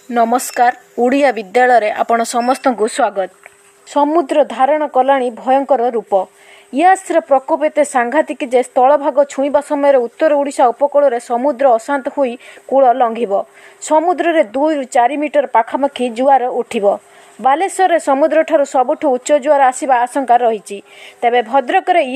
नमस्कार। ओडिया विद्यालय रे आपण समस्त को स्वागत। समुद्र धारण कलानी भयंकर रूप। यास्र प्रकोप एते सांघातिक जे स्थल भाग छुईबा समय उत्तर ओडिशा उपकूल रे समुद्र अशांत होई कूल लंघिब। समुद्र रे 2 ରୁ 4 मीटर पाखापाखि जुआर उठिब। बालेश्वर रे समुद्र ठारू सबुठु उच्च जुआर आसीबा आशंका रहिछि। तेबे भद्रक रे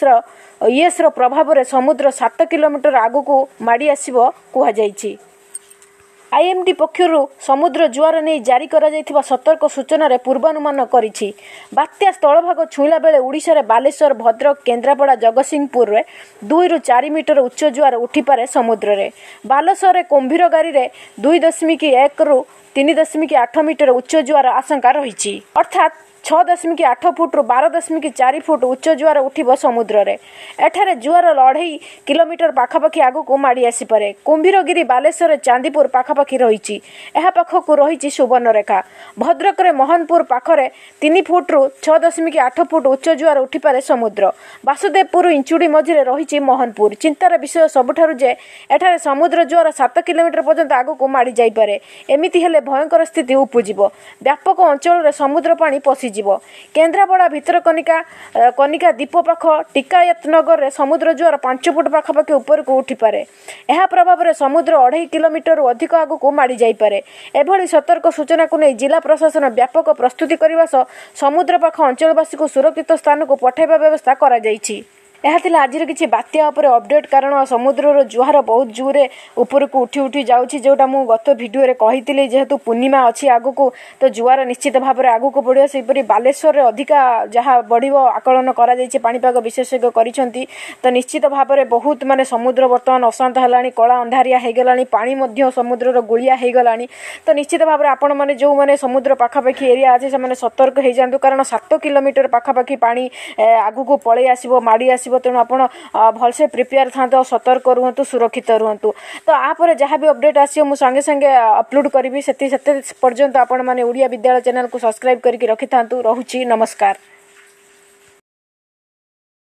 इएस प्रभाव रे समुद्र 7 किलोमीटर आगुकू माडी आसीबो कुहा जाइछि। आईएमडी पक्षर समुद्र जुआर नहीं जारी करा जायथिबा सतर्क सूचना रे पूर्वानुमान करिछि। बात्या स्थलभाग छुईला बेले ओडिशा रे बालेश्वर, भद्रक, केन्द्रापड़ा, जगतसिंहपुर रे 2 ରୁ 4 मीटर उच्च जुआर उठिपारे समुद्र रे। बालेश्वर रे कुंभीरगारी रे 2.1 ରୁ 3.8 मीटर उच्च जुआर आशंका रहिछि। अर्थात 6.8 फुट ରୁ 12.4 फुट उच्च जुआर उठिब समुद्र रे। एठारे जुआर 2.5 किलोमीटर पाखापाखि आगुकू माड़ी आसीपारे। कुंभीरगिरी बालेश्वर चांदीपुर पाखापाखि रहिछि। एहा पाखकू रहिछि सुवर्णरेखा। भद्रक रे मोहनपुर पाखरे 3 फुट ରୁ 6.8 फुट उच्च जुआर उठिपारे समुद्र। वासुदेवपुर इंचुडी मझिरे रहिछि मोहनपुर। चिंतार विषय सबुठारु जे एठारे समुद्र जुआर 7 किलोमीटर पर्यंत आगुकू माड़ी जाइपारे। एमिति हेले भयंकर स्थिति उपजिब। व्यापक अंचल रे समुद्र पानी पसि केन्द्रापड़ा भितरकनिका दीप पाख टिकायतनगर रे समुद्र जुआर 5 फुट पाखापाखि ऊपर को उठिपारे। एहा प्रभाव रे समुद्र 2.5 किलोमीटर रु अधिक आगुकू माड़ी जाइपारे। एभली सतर्क सूचना को नहीं जिला प्रशासन व्यापक प्रस्तुति करने सह समुद्र पाख अंचलवासी को सुरक्षित स्थान को पठाइबा व्यवस्था करा जाइछि। आज किसी बात्या अपडेट कारण समुद्र जुआर बहुत जोरे ऊपर को उठी उठी जाऊँगी जोटा मुझे गत भिडियो कही जेहेतु पूर्णिमा अच्छी आगक तो जुआर निश्चित भाव में आगक बढ़िया सेपरी बालेश्वर में अधिका जहाँ बढ़ आकलन पाणीपाग विशेषज्ञ करिसेंती। तो निश्चित भाव में बहुत माने समुद्र बर्तमान अशांत है, कला अंधारिया हो गलानी, पानी मध्य समुद्र गुलिया हो गलानी। तो निश्चित भाव में आपण मैंने जो मैंने समुद्र पाखापाखि एरिया अच्छे से सतर्क हो जातु कारण 7 किलोमीटर पाखापाखि पानी आगक पलि आसो माड़ी आस। तेणु आप भलसे प्रिपेयर था, सतर्क रुहतु, सुरक्षित रुहतु। तो आप जहाँ भी अपडेट आसो मुझे संगे संगे अपलोड करी से पर्यंत आपण मैंने ओडिया विद्यालय चैनल को सब्सक्राइब करके रखि था। रहुछि नमस्कार।